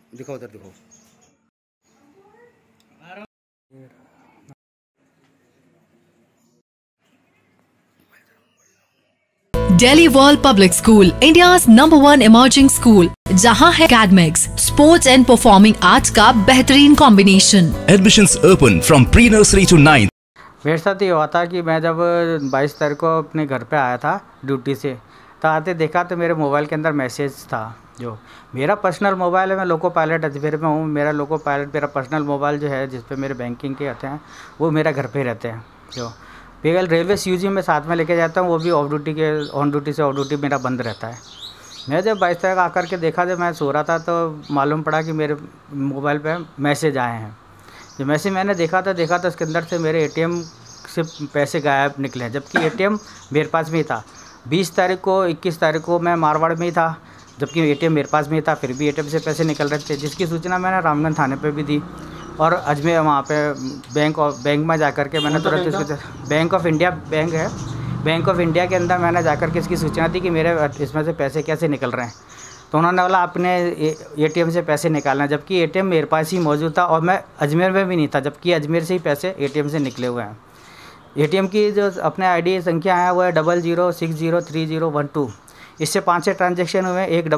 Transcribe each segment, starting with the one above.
दिखाओ उधर दिखाओ। Delhi World Public School, India's #1 emerging school, जहां है academics, sports and performing arts का बेहतरीन combination. Admissions open from pre-nursery to 9th। मेरे साथ ये हुआ था कि मैं जब 22 तारीख को अपने घर पे आया था ड्यूटी से, तो आते देखा तो मेरे मोबाइल के अंदर मैसेज था। जो मेरा पर्सनल मोबाइल है, मैं लोको पायलट अजमेर में हूँ। मेरा लोको पायलट मेरा पर्सनल मोबाइल जो है, जिस पे मेरे बैंकिंग के आते हैं, वो मेरा घर पे रहते हैं। जो केवल रेलवे CUG में साथ में लेके जाता हूँ, वो भी ऑफ ड्यूटी के ऑन ड्यूटी से ऑफ ड्यूटी मेरा बंद रहता है। मैं जब 22 तारीख आकर के देखा, जब मैं सो रहा था तो मालूम पड़ा कि मेरे मोबाइल पे मैसेज आए हैं। जो मैसेज मैंने देखा तो उसके अंदर से मेरे ATM से पैसे गायब निकले, जबकि ATM मेरे पास में ही था। 20 तारीख को 21 तारीख को मैं मारवाड़ में ही था, जबकि ATM मेरे पास में ही था, फिर भी ATM से पैसे निकल रहे थे, जिसकी सूचना मैंने रामगंज थाने पे भी दी। और अजमेर वहाँ पे बैंक में जाकर के मैंने तुरंत इसके बैंक ऑफ इंडिया बैंक है, बैंक ऑफ इंडिया के अंदर मैंने जाकर के इसकी सूचना दी कि मेरे इसमें से पैसे कैसे निकल रहे हैं। तो उन्होंने बोला आपने ATM से पैसे निकालना, जबकि ATM मेरे पास ही मौजूद था और मैं अजमेर में भी नहीं था, जबकि अजमेर से ही पैसे ATM से निकले हुए हैं। ATM की जो अपने ID संख्या है वो है 00603012। इससे 5 ट्रांजेक्शन हुए, एक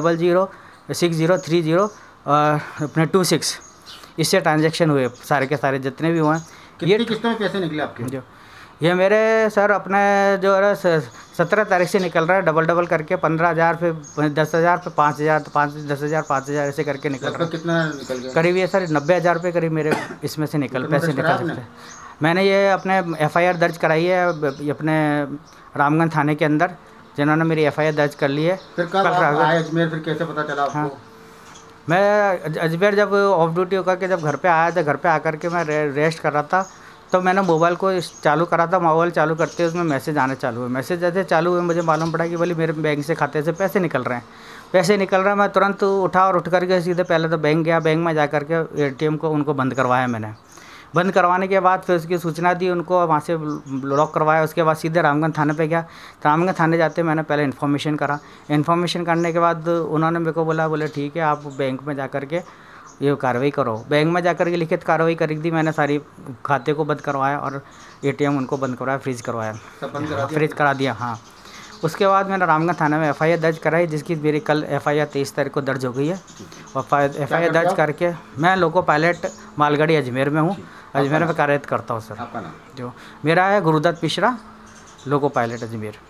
006030 अपने 26, इससे ट्रांजेक्शन हुए सारे के सारे जितने भी हुए हैं। ये कितने पैसे निकले आपके? जो ये मेरे सर अपने जो है 17 तारीख से निकल रहा है, डबल करके 15,000 फिर 10,000 फिर 5,000, 10,000 5,000 ऐसे करके निकल रहा है। कितना निकल गया? करीब ये सर 90,000 रुपये करीब मेरे इसमें से पैसे निकल सकते हैं। मैंने ये अपने FIR दर्ज कराई है अपने रामगंज थाने के अंदर, जिन्होंने मेरी FIR दर्ज कर ली है। फिर कब आए अजमेर, फिर कैसे पता चला आपको? हाँ, मैं अजमेर जब ऑफ ड्यूटी होकर के जब घर पे आया था, घर पे आकर के मैं रेस्ट कर रहा था, तो मैंने मोबाइल को चालू करा था। मोबाइल चालू करते उसमें मैसेज आने चालू हुए। मैसेज जैसे चालू हुए मुझे मालूम पड़ा कि बोले मेरे बैंक से खाते से पैसे निकल रहे हैं। मैं तुरंत उठा और उठ करके सीधे पहले तो बैंक गया। बैंक में जा कर के ATM को उनको बंद करवाया मैंने। बंद करवाने के बाद फिर उसकी सूचना दी उनको, वहाँ से लॉक करवाया। उसके बाद सीधे रामगंज थाने पे गया। तो रामगंज थाने जाते मैंने पहले इन्फॉर्मेशन करा। इन्फॉर्मेशन करने के बाद उन्होंने मेरे को बोले ठीक है आप बैंक में जा कर के ये कार्रवाई करो। बैंक में जाकर के लिखित कार्रवाई कर दी मैंने। सारी खाते को बंद करवाया और ATM उनको बंद करवाया, फ्रीज करवाया, फ्रीज करा दिया। हाँ, उसके बाद मैंने रामगंज थाने में FIR दर्ज कराई, जिसकी मेरी कल FIR 23 तारीख को दर्ज हो गई है। और FIR दर्ज करके मैं लोको पायलट मालगाड़ी अजमेर में हूँ, अजमेर में कार्यरत करता हूँ सर। आपका नाम? जो मेरा है गुरुदत्त मिश्रा, लोको पायलट अजमेर।